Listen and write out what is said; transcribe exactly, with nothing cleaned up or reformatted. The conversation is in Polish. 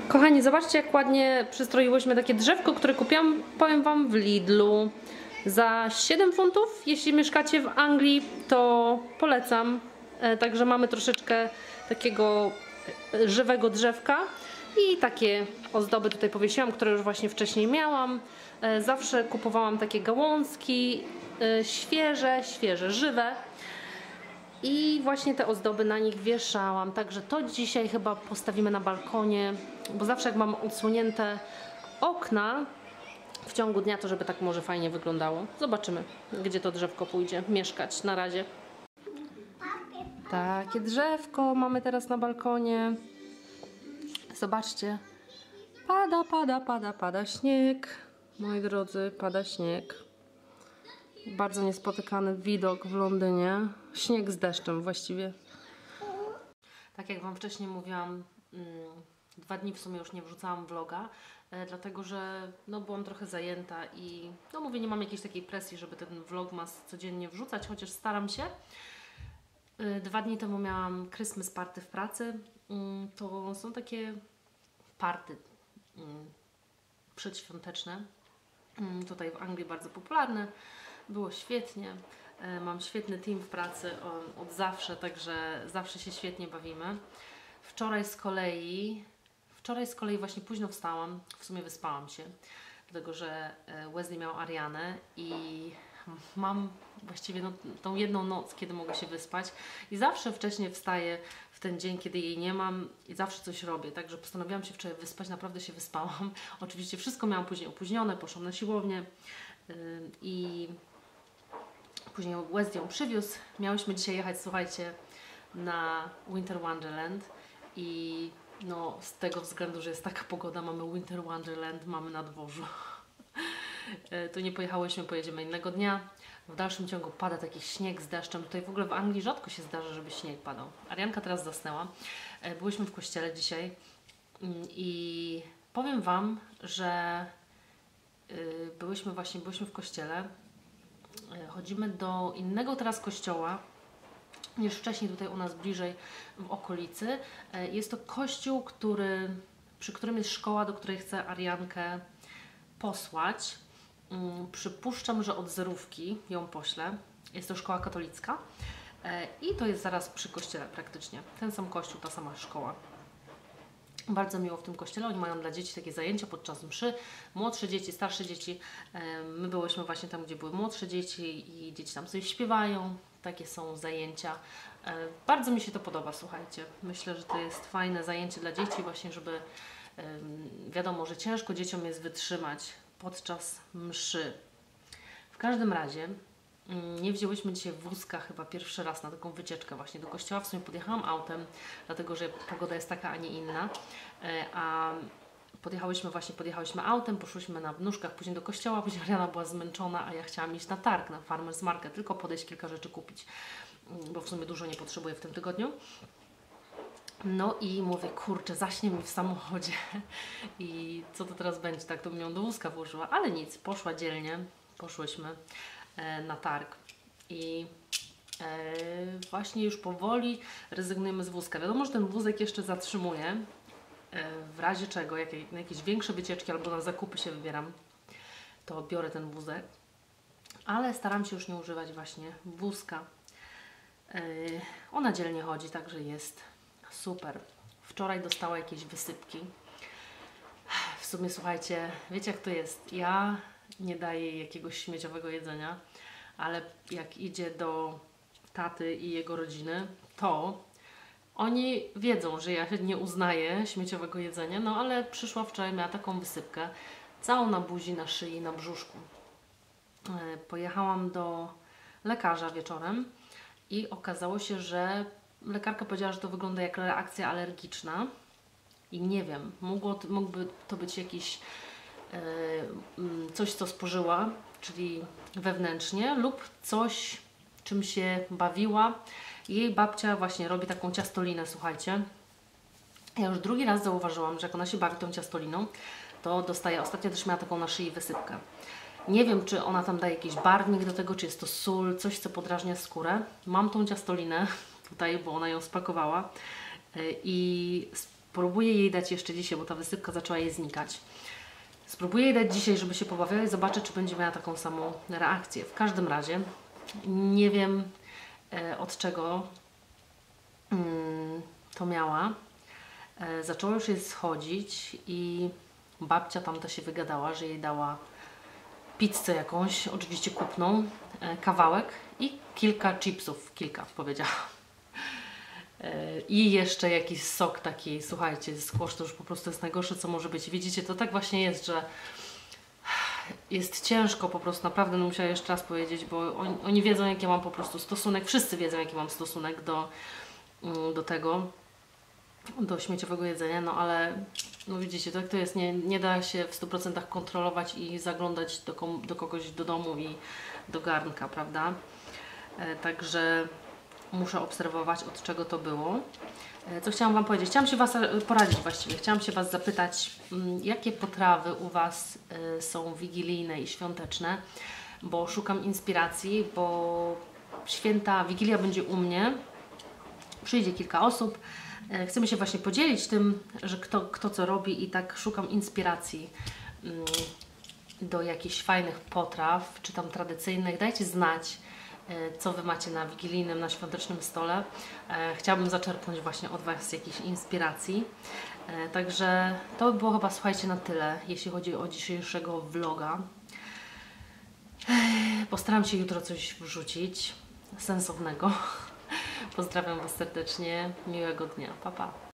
Kochani, zobaczcie, jak ładnie przystroiłyśmy takie drzewko, które kupiłam, powiem Wam, w Lidlu za siedem funtów. Jeśli mieszkacie w Anglii, to polecam. E, także mamy troszeczkę takiego żywego drzewka i takie ozdoby tutaj powiesiłam, które już właśnie wcześniej miałam. E, zawsze kupowałam takie gałązki e, świeże, świeże, żywe. I właśnie te ozdoby na nich wieszałam, także to dzisiaj chyba postawimy na balkonie, bo zawsze jak mam odsłonięte okna w ciągu dnia, to żeby tak może fajnie wyglądało. Zobaczymy, gdzie to drzewko pójdzie mieszkać na razie. Takie drzewko mamy teraz na balkonie. Zobaczcie, pada, pada, pada, pada śnieg. Moi drodzy, pada śnieg. Bardzo niespotykany widok w Londynie. Śnieg z deszczem właściwie. Tak jak Wam wcześniej mówiłam, dwa dni w sumie już nie wrzucałam vloga, dlatego że no, byłam trochę zajęta i no mówię, nie mam jakiejś takiej presji, żeby ten vlogmas codziennie wrzucać, chociaż staram się. Dwa dni temu miałam Christmas party w pracy. To są takie party przedświąteczne. Tutaj w Anglii bardzo popularne. Było świetnie. Mam świetny team w pracy od zawsze, także zawsze się świetnie bawimy. Wczoraj z kolei, wczoraj z kolei właśnie późno wstałam, w sumie wyspałam się, dlatego że Wesley miał Arianę i mam właściwie no, tą jedną noc, kiedy mogę się wyspać i zawsze wcześniej wstaję w ten dzień, kiedy jej nie mam i zawsze coś robię, także postanowiłam się wczoraj wyspać, naprawdę się wyspałam. Oczywiście wszystko miałam później opóźnione, poszłam na siłownię yy, i później West ją przywiózł. Miałyśmy dzisiaj jechać, słuchajcie, na Winter Wonderland i no z tego względu, że jest taka pogoda, mamy Winter Wonderland, mamy na dworzu. To nie pojechałyśmy, pojedziemy innego dnia. W dalszym ciągu pada taki śnieg z deszczem. Tutaj w ogóle w Anglii rzadko się zdarza, żeby śnieg padał. Arianka teraz zasnęła. Byłyśmy w kościele dzisiaj i powiem Wam, że byłyśmy właśnie byłyśmy w kościele. Chodzimy do innego teraz kościoła niż wcześniej tutaj u nas bliżej w okolicy. Jest to kościół, który, przy którym jest szkoła, do której chcę Ariankę posłać. Przypuszczam, że od zerówki ją poślę. Jest to szkoła katolicka i to jest zaraz przy kościele praktycznie. Ten sam kościół, ta sama szkoła. Bardzo miło w tym kościele. Oni mają dla dzieci takie zajęcia podczas mszy. Młodsze dzieci, starsze dzieci. My byłyśmy właśnie tam, gdzie były młodsze dzieci i dzieci tam sobie śpiewają. Takie są zajęcia. Bardzo mi się to podoba, słuchajcie. Myślę, że to jest fajne zajęcie dla dzieci właśnie, żeby wiadomo, że ciężko dzieciom jest wytrzymać podczas mszy. W każdym razie nie wzięłyśmy dzisiaj wózka chyba pierwszy raz na taką wycieczkę właśnie do kościoła. W sumie podjechałam autem, dlatego że pogoda jest taka, a nie inna. A podjechałyśmy właśnie, podjechałyśmy autem, poszłyśmy na nóżkach później do kościoła, później Ariana była zmęczona, a ja chciałam iść na targ, na Farmers Market, tylko podejść kilka rzeczy kupić, bo w sumie dużo nie potrzebuję w tym tygodniu. No i mówię, kurczę, zaśnie mi w samochodzie i co to teraz będzie, tak to bym ją do wózka włożyła, ale nic, poszła dzielnie, poszłyśmy na targ i e, właśnie już powoli rezygnujemy z wózka. Wiadomo, że ten wózek jeszcze zatrzymuje, e, w razie czego, jak, na jakieś większe wycieczki albo na zakupy się wybieram, to biorę ten wózek, ale staram się już nie używać właśnie wózka. E, ona dzielnie chodzi, także jest super. Wczoraj dostała jakieś wysypki. W sumie, słuchajcie, wiecie jak to jest? Ja nie daję jej jakiegoś śmieciowego jedzenia, ale jak idzie do taty i jego rodziny, to oni wiedzą, że ja nie uznaję śmieciowego jedzenia, no ale przyszła wczoraj, miała taką wysypkę, całą na buzi, na szyi, na brzuszku. Pojechałam do lekarza wieczorem i okazało się, że lekarka powiedziała, że to wygląda jak reakcja alergiczna i nie wiem, mogło, mógłby to być jakiś coś, co spożyła, czyli wewnętrznie, lub coś, czym się bawiła. Jej babcia właśnie robi taką ciastolinę, słuchajcie. Ja już drugi raz zauważyłam, że jak ona się bawi tą ciastoliną, to dostaje, ostatnio też miała taką na szyi wysypkę. Nie wiem, czy ona tam daje jakiś barwnik do tego, czy jest to sól, coś, co podrażnia skórę. Mam tą ciastolinę tutaj, bo ona ją spakowała i Spróbuję jej dać jeszcze dzisiaj, bo ta wysypka zaczęła jej znikać. Spróbuję jej dać dzisiaj, żeby się pobawiła i zobaczę, czy będzie miała taką samą reakcję. W każdym razie nie wiem e, od czego mm, to miała. E, zaczęło już jej schodzić i babcia tamta się wygadała, że jej dała pizzę jakąś, oczywiście kupną, e, kawałek i kilka chipsów, kilka powiedziała. E, I jeszcze jakiś sok taki, słuchajcie, squash to już po prostu jest najgorsze, co może być. Widzicie, to tak właśnie jest, że jest ciężko po prostu, naprawdę, no musiałam jeszcze raz powiedzieć, bo oni, oni wiedzą, jaki mam po prostu stosunek, wszyscy wiedzą, jaki mam stosunek do, do tego, do śmieciowego jedzenia, no ale no widzicie, tak to jest, nie, nie da się w stu procentach kontrolować i zaglądać do, kom, do kogoś do domu i do garnka, prawda? E, także muszę obserwować, od czego to było. E, co chciałam Wam powiedzieć? Chciałam się Was poradzić właściwie, chciałam się Was zapytać, m, jakie potrawy u Was y, są wigilijne i świąteczne, bo szukam inspiracji, bo święta, Wigilia będzie u mnie, przyjdzie kilka osób. Chcemy się właśnie podzielić tym, że kto, kto co robi i tak szukam inspiracji mm, do jakichś fajnych potraw, czy tam tradycyjnych. Dajcie znać, e, co Wy macie na wigilijnym, na świątecznym stole. E, chciałabym zaczerpnąć właśnie od Was jakiejś inspiracji. E, także to by było chyba, słuchajcie, na tyle, jeśli chodzi o dzisiejszego vloga. E, postaram się jutro coś wrzucić sensownego. Pozdrawiam Was serdecznie, miłego dnia, pa pa.